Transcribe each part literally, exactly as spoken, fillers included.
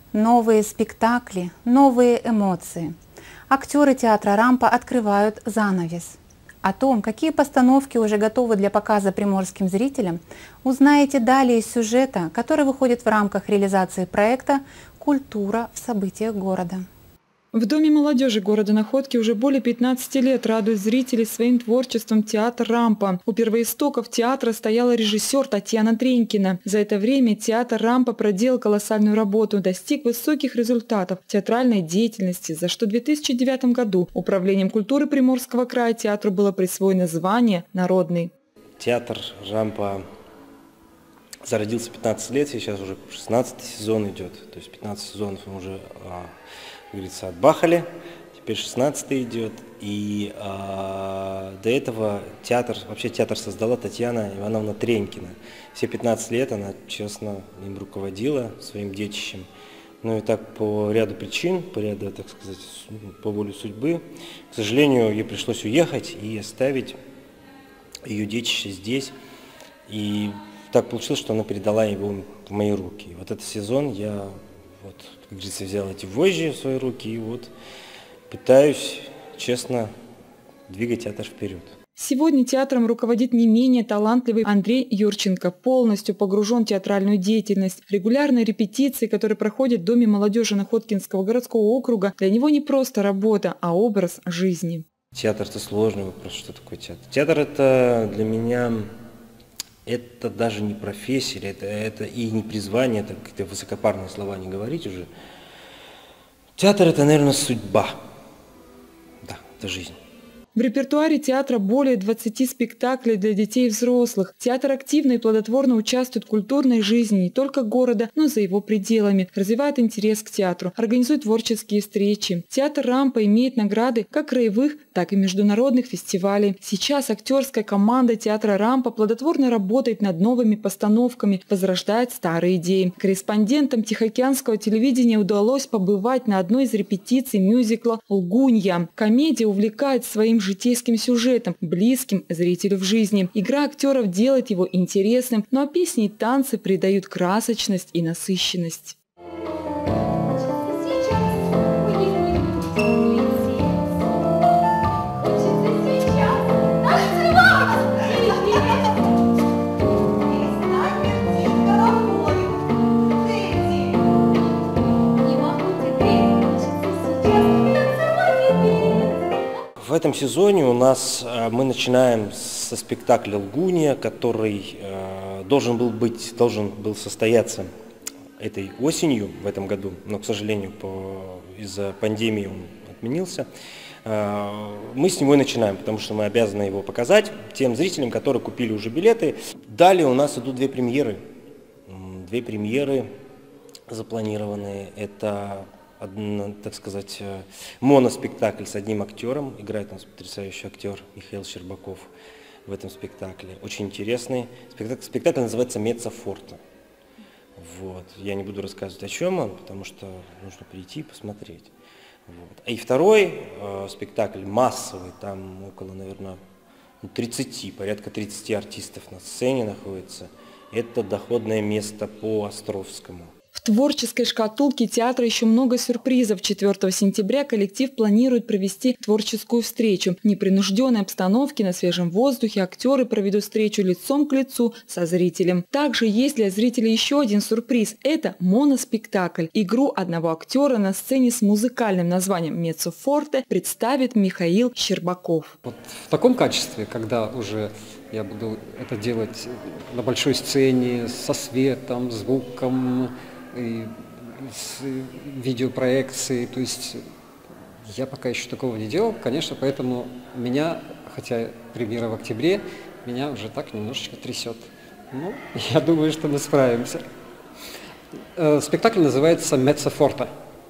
Новые спектакли, новые эмоции. Актеры театра «Рампа» открывают занавес. О том, какие постановки уже готовы для показа приморским зрителям, узнаете далее из сюжета, который выходит в рамках реализации проекта «Культура в событиях города». В Доме молодежи города Находки уже более пятнадцати лет радует зрителей своим творчеством театр «Рампа». У первоистоков театра стояла режиссер Татьяна Тренькина. За это время театр «Рампа» проделал колоссальную работу, достиг высоких результатов театральной деятельности, за что в две тысячи девятом году Управлением культуры Приморского края театру было присвоено звание «Народный». Театр «Рампа» зародился пятнадцать лет, сейчас уже шестнадцатый сезон идет, то есть пятнадцать сезонов мы уже, как говорится, отбахали, теперь шестнадцатый идет, и а, до этого театр, вообще театр создала Татьяна Ивановна Тренькина. Все пятнадцать лет она честно им руководила, своим детищем. Ну и так по ряду причин, по ряду, так сказать, по воле судьбы, к сожалению, ей пришлось уехать и оставить ее детище здесь. И так получилось, что она передала его в мои руки. И вот этот сезон я, вот, как говорится, взял эти вожжи в свои руки и вот пытаюсь честно двигать театр вперед. Сегодня театром руководит не менее талантливый Андрей Юрченко, полностью погружен в театральную деятельность. Регулярные репетиции, которые проходят в Доме молодежи Находкинского городского округа, для него не просто работа, а образ жизни. Театр – это сложный вопрос, что такое театр. Театр – это для меня, это даже не профессия, это, это и не призвание, это какие-то высокопарные слова не говорить уже. Театр – это, наверное, судьба. Да, это жизнь. В репертуаре театра более двадцати спектаклей для детей и взрослых. Театр активно и плодотворно участвует в культурной жизни не только города, но и за его пределами. Развивает интерес к театру, организует творческие встречи. Театр «Рампа» имеет награды как краевых, так и международных фестивалей. Сейчас актерская команда театра «Рампа» плодотворно работает над новыми постановками, возрождает старые идеи. Корреспондентам Тихоокеанского телевидения удалось побывать на одной из репетиций мюзикла «Лгунья». Комедия увлекает своим житейским сюжетом, близким зрителю в жизни. Игра актеров делает его интересным, ну а песни и танцы придают красочность и насыщенность. В этом сезоне у нас мы начинаем со спектакля «Лгунья», который э, должен был быть, должен был состояться этой осенью в этом году, но, к сожалению, из-за пандемии он отменился. Э, мы с него и начинаем, потому что мы обязаны его показать тем зрителям, которые купили уже билеты. Далее у нас идут две премьеры. Две премьеры запланированные. Это, так сказать, моноспектакль с одним актером. Играет у нас потрясающий актер Михаил Щербаков в этом спектакле. Очень интересный. Спектакль, спектакль называется «Меццо форте». Вот. Я не буду рассказывать, о чем он, потому что нужно прийти и посмотреть. Вот. И второй э, спектакль массовый, там около, наверное, тридцати, порядка тридцати артистов на сцене находится. Это «Доходное место» по Островскому. В творческой шкатулке театра еще много сюрпризов. четвёртого сентября коллектив планирует провести творческую встречу. В непринужденной обстановке на свежем воздухе актеры проведут встречу лицом к лицу со зрителем. Также есть для зрителей еще один сюрприз. Это моноспектакль. Игру одного актера на сцене с музыкальным названием «Меццо форте» представит Михаил Щербаков. Вот в таком качестве, когда уже я буду это делать на большой сцене, со светом, звуком, и с видеопроекцией, то есть я пока еще такого не делал, конечно, поэтому меня, хотя премьера в октябре, меня уже так немножечко трясет. Ну, я думаю, что мы справимся. Спектакль называется «Меццо форте».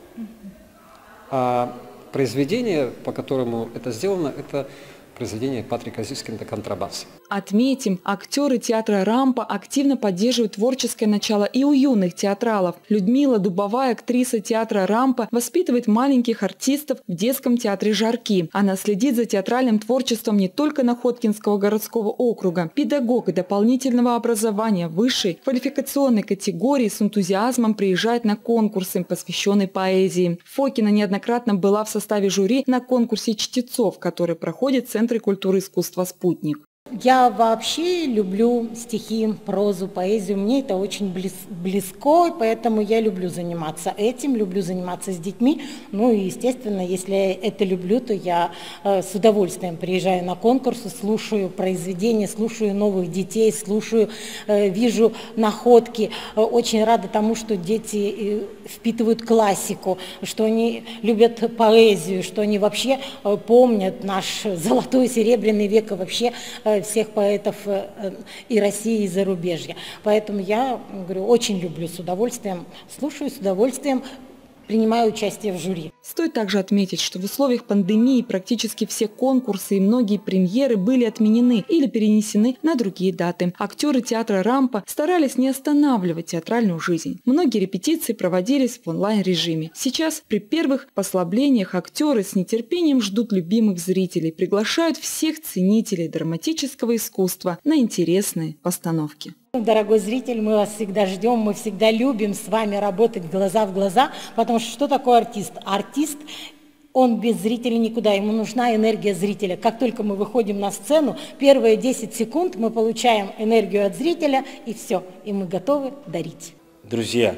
А произведение, по которому это сделано, это произведение Патрика Зискинда «Контрабас». Отметим, актеры театра «Рампа» активно поддерживают творческое начало и у юных театралов. Людмила Дубовая, актриса театра «Рампа», воспитывает маленьких артистов в детском театре «Жарки». Она следит за театральным творчеством не только Находкинского городского округа. Педагог дополнительного образования высшей квалификационной категории с энтузиазмом приезжает на конкурсы, посвященные поэзии. Фокина неоднократно была в составе жюри на конкурсе чтецов, который проходит в Центре культуры и искусства «Спутник». Я вообще люблю стихи, прозу, поэзию. Мне это очень близ, близко, поэтому я люблю заниматься этим, люблю заниматься с детьми. Ну и, естественно, если я это люблю, то я э, с удовольствием приезжаю на конкурсы, слушаю произведения, слушаю новых детей, слушаю, э, вижу находки. Э, очень рада тому, что дети э, впитывают классику, что они любят поэзию, что они вообще э, помнят наш золотой, серебряный век и вообще э, всех поэтов и России, и зарубежья. Поэтому я, говорю, очень люблю, с удовольствием слушаю, с удовольствием принимаю участие в жюри. Стоит также отметить, что в условиях пандемии практически все конкурсы и многие премьеры были отменены или перенесены на другие даты. Актеры театра «Рампа» старались не останавливать театральную жизнь. Многие репетиции проводились в онлайн-режиме. Сейчас при первых послаблениях актеры с нетерпением ждут любимых зрителей, приглашают всех ценителей драматического искусства на интересные постановки. Дорогой зритель, мы вас всегда ждем, мы всегда любим с вами работать глаза в глаза, потому что что такое артист? Артист, он без зрителя никуда, ему нужна энергия зрителя. Как только мы выходим на сцену, первые десять секунд мы получаем энергию от зрителя, и все, и мы готовы дарить. Друзья,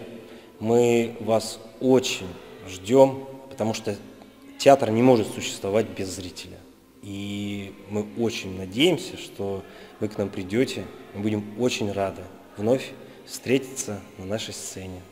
мы вас очень ждем, потому что театр не может существовать без зрителя. И мы очень надеемся, что вы к нам придете. Мы будем очень рады вновь встретиться на нашей сцене.